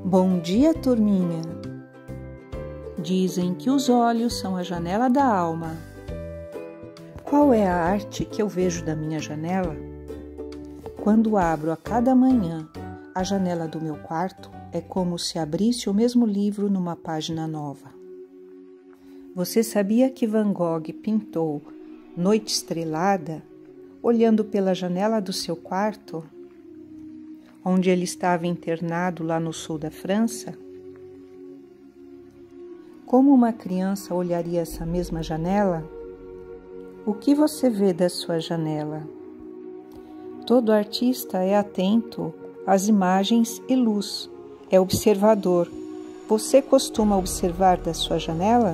Bom dia, turminha! Dizem que os olhos são a janela da alma. Qual é a arte que eu vejo da minha janela? Quando abro a cada manhã a janela do meu quarto, é como se abrisse o mesmo livro numa página nova. Você sabia que Van Gogh pintou Noite Estrelada olhando pela janela do seu quarto, onde ele estava internado lá no sul da França? Como uma criança olharia essa mesma janela? O que você vê da sua janela? Todo artista é atento às imagens e luz, é observador. Você costuma observar da sua janela?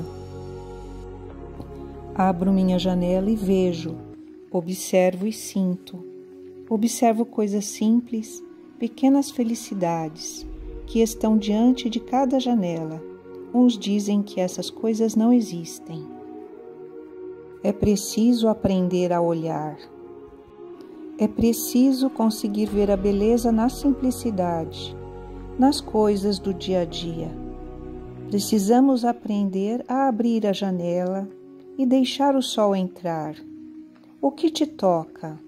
Abro minha janela e vejo, observo e sinto. Observo coisas simples, pequenas felicidades que estão diante de cada janela. Uns dizem que essas coisas não existem. É preciso aprender a olhar. É preciso conseguir ver a beleza na simplicidade, nas coisas do dia a dia. Precisamos aprender a abrir a janela e deixar o sol entrar. O que te toca?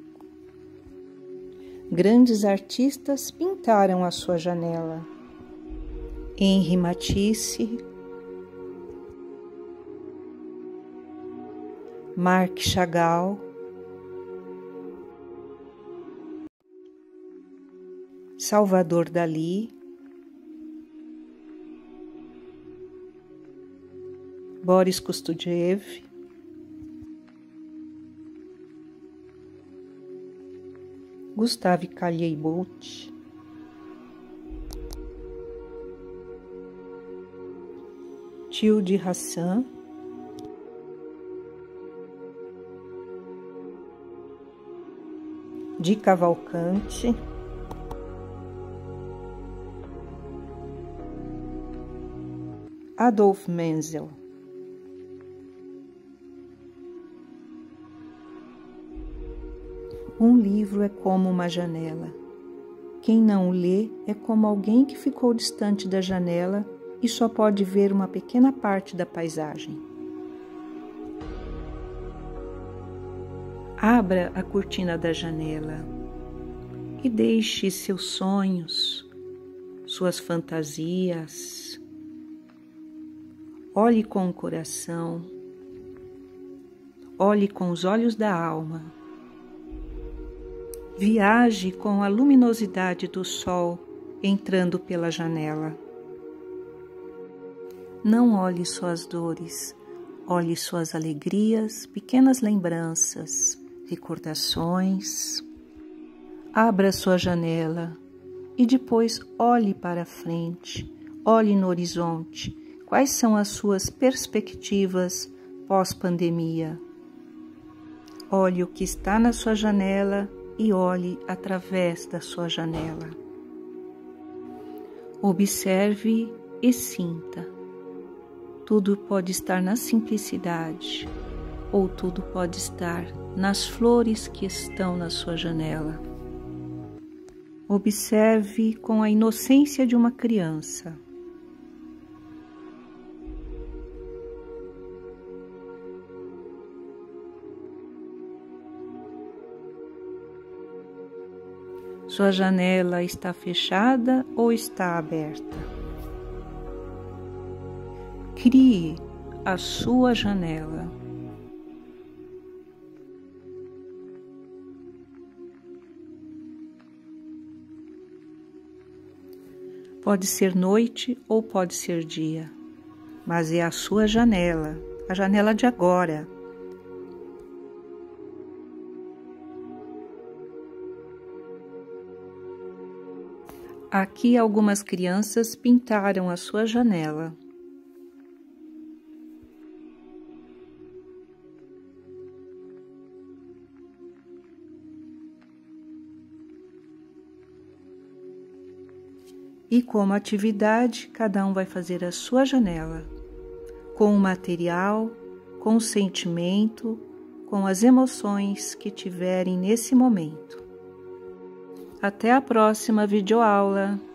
Grandes artistas pintaram a sua janela. Henri Matisse, Marc Chagall, Salvador Dalí, Boris Kustudiev, Gustave Caillebotte, Tilde Hassan, Di Cavalcanti, Adolf Menzel. Um livro é como uma janela. Quem não o lê é como alguém que ficou distante da janela e só pode ver uma pequena parte da paisagem. Abra a cortina da janela e deixe seus sonhos, suas fantasias. Olhe com o coração, olhe com os olhos da alma. Viaje com a luminosidade do sol entrando pela janela. Não olhe suas dores, olhe suas alegrias, pequenas lembranças, recordações. Abra sua janela e depois olhe para frente, olhe no horizonte. Quais são as suas perspectivas pós-pandemia? Olhe o que está na sua janela e olhe através da sua janela. Observe e sinta. Tudo pode estar na simplicidade, ou tudo pode estar nas flores que estão na sua janela. Observe com a inocência de uma criança. Sua janela está fechada ou está aberta? Crie a sua janela. Pode ser noite ou pode ser dia, mas é a sua janela, a janela de agora. Aqui algumas crianças pintaram a sua janela. E como atividade, cada um vai fazer a sua janela, com o material, com o sentimento, com as emoções que tiverem nesse momento. Até a próxima videoaula!